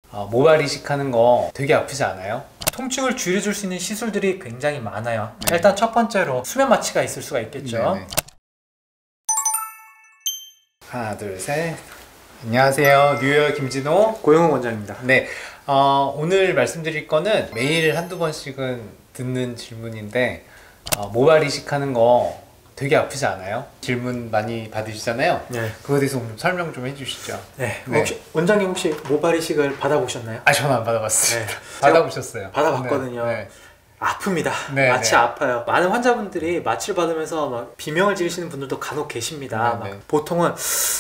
모발 이식하는 거 되게 아프지 않아요? 통증을 줄여줄 수 있는 시술들이 굉장히 많아요. 네. 일단 첫 번째로 수면 마취가 있을 수가 있겠죠. 네네. 하나 둘 셋. 안녕하세요, 뉴욕 김진호 고영욱 원장입니다. 네, 오늘 말씀드릴 거는 매일 한두 번씩은 듣는 질문인데 모발 이식하는 거 되게 아프지 않아요? 질문 많이 받으시잖아요. 네. 그거에 대해서 좀 설명 좀 해주시죠. 네. 네. 혹시 원장님 혹시 모발 이식을 받아보셨나요? 저는 안 받아봤어요. 네. 받아보셨어요? 받아봤거든요. 네. 아픕니다. 네, 마취 네. 아파요. 많은 환자분들이 마취를 받으면서 막 비명을 지르시는 분들도 간혹 계십니다. 네, 네. 막 보통은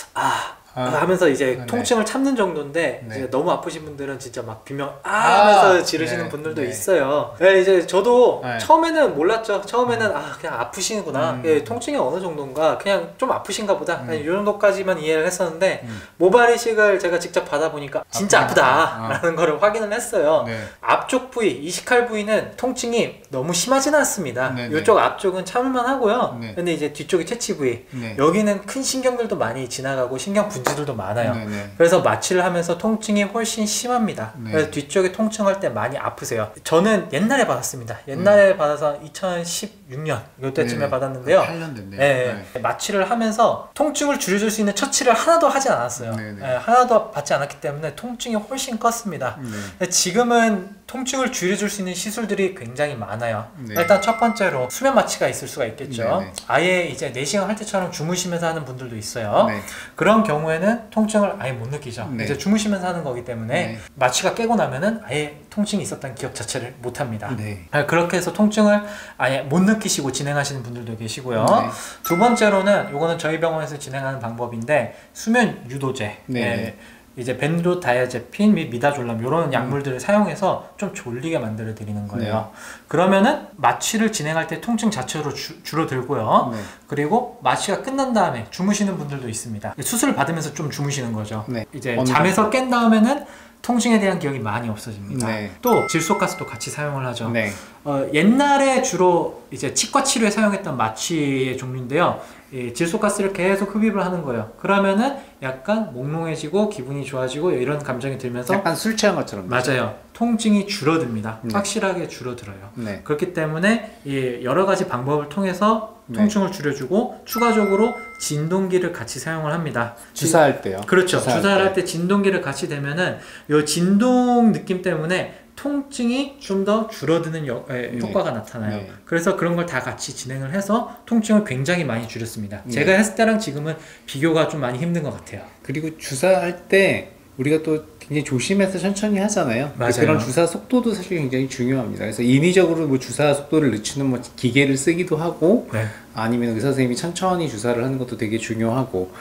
하면서 이제 네. 통증을 참는 정도인데 네. 이제 너무 아프신 분들은 진짜 막 비명 하면서 지르시는 네, 분들도 네. 있어요. 네, 이제 저도 네. 처음에는 몰랐죠. 처음에는 그냥 아프시는구나. 예, 통증이 어느 정도인가, 그냥 좀 아프신가 보다. 그냥 이 정도까지만 이해를 했었는데 모발 이식을 제가 직접 받아보니까 진짜 아프다라는 거를 확인을 했어요. 네. 앞쪽 부위, 이식할 부위는 통증이 너무 심하지는 않습니다. 네, 네. 이쪽 앞쪽은 참을만 하고요. 네. 근데 이제 뒤쪽이 퇴치 부위, 네. 여기는 큰 신경들도 많이 지나가고 신경 분지들도 많아요. 네, 네. 그래서 마취를 하면서 통증이 훨씬 심합니다. 네. 그래서 뒤쪽에 통증할 때 많이 아프세요. 저는 옛날에 받았습니다. 옛날에 받아서 2016년 이때쯤에 네. 받았는데요. 8년 됐네요. 네. 마취를 하면서 통증을 줄여줄 수 있는 처치를 하나도 하지 않았어요. 네, 네. 네, 하나도 받지 않았기 때문에 통증이 훨씬 컸습니다. 네. 근데 지금은 통증을 줄여줄 수 있는 시술들이 굉장히 많아요. 네. 일단 첫 번째로 수면 마취가 있을 수가 있겠죠. 네, 네. 아예 이제 내시경 할 때처럼 주무시면서 하는 분들도 있어요. 네. 그런 경우에는 통증을 아예 못 느끼죠. 네. 이제 주무시면서 하는 거기 때문에 네. 마취가 깨고 나면은 아예 통증이 있었다는 기억 자체를 못 합니다. 네. 그렇게 해서 통증을 아예 못 느끼시고 진행하시는 분들도 계시고요. 네. 두 번째로는 이거는 저희 병원에서 진행하는 방법인데 수면 유도제. 네. 예, 이제 벤조다이아제핀 및 미다졸람 이런 약물들을 사용해서 좀 졸리게 만들어 드리는 거예요. 그러면은 마취를 진행할 때 통증 자체로 줄어들고요. 네. 그리고 마취가 끝난 다음에 주무시는 분들도 있습니다. 수술을 받으면서 좀 주무시는 거죠. 네. 이제 어느 잠에서 깬 다음에는 통증에 대한 기억이 많이 없어집니다. 네. 또 질소가스도 같이 사용을 하죠. 네. 옛날에 주로 이제 치과 치료에 사용했던 마취의 종류인데요. 이 질소가스를 계속 흡입을 하는 거예요. 그러면은 약간 몽롱해지고 기분이 좋아지고 이런 감정이 들면서 약간 술 취한 것처럼. 맞아요. 통증이 줄어듭니다. 네. 확실하게 줄어들어요. 네. 그렇기 때문에 이 여러 가지 방법을 통해서 네. 통증을 줄여주고 추가적으로 진동기를 같이 사용을 합니다. 주사할 때요. 그렇죠. 주사할 주사를 할 때. 때 진동기를 같이 대면은 이 진동 느낌 때문에 통증이 좀 더 줄어드는 효과가 나타나요. 네. 그래서 그런 걸 다 같이 진행을 해서 통증을 굉장히 많이 줄였습니다. 네. 제가 했을 때랑 지금은 비교가 좀 많이 힘든 것 같아요. 그리고 주사할 때 우리가 또 굉장히 조심해서 천천히 하잖아요. 맞아요. 그런 주사 속도도 사실 굉장히 중요합니다. 그래서 인위적으로 뭐 주사 속도를 늦추는 뭐 기계를 쓰기도 하고, 네. 아니면 의사 선생님이 천천히 주사를 하는 것도 되게 중요하고,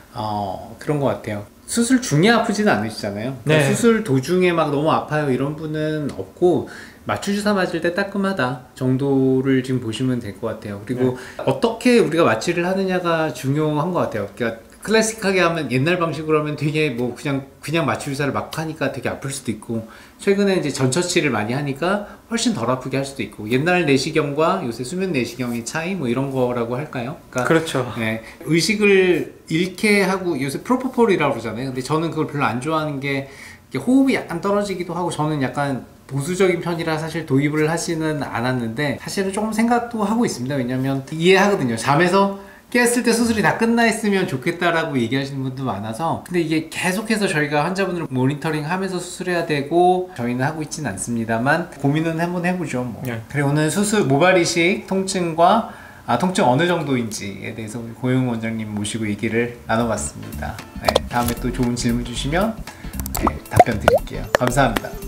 그런 것 같아요. 수술 중에 아프지는 않으시잖아요. 그러니까 네. 수술 도중에 막 너무 아파요 이런 분은 없고, 마취 주사 맞을 때 따끔하다 정도를 지금 보시면 될 것 같아요. 그리고 어떻게 우리가 마취를 하느냐가 중요한 것 같아요. 그러니까 클래식하게 하면, 옛날 방식으로 하면 되게 뭐 그냥 마취 주사를 막 하니까 되게 아플 수도 있고, 최근에 이제 전처치를 많이 하니까 훨씬 덜 아프게 할 수도 있고, 옛날 내시경과 요새 수면 내시경의 차이 뭐 이런 거라고 할까요? 그러니까 그렇죠. 네, 의식을 잃게 하고, 요새 프로포폴이라고 그러잖아요. 근데 저는 그걸 별로 안 좋아하는 게 호흡이 약간 떨어지기도 하고, 저는 약간 보수적인 편이라 사실 도입을 하지는 않았는데, 사실은 조금 생각도 하고 있습니다. 왜냐면 이해하거든요. 잠에서 깼을 때 수술이 다 끝나 있으면 좋겠다라고 얘기하시는 분도 많아서. 근데 이게 계속해서 저희가 환자분을 모니터링 하면서 수술해야 되고, 저희는 하고 있지는 않습니다만 고민은 한번 해보죠 뭐. 네. 그리고 오늘 수술 모발 이식 통증과 통증 어느 정도인지에 대해서 우리 고영욱 원장님 모시고 얘기를 나눠봤습니다. 네, 다음에 또 좋은 질문 주시면 답변 드릴게요. 감사합니다.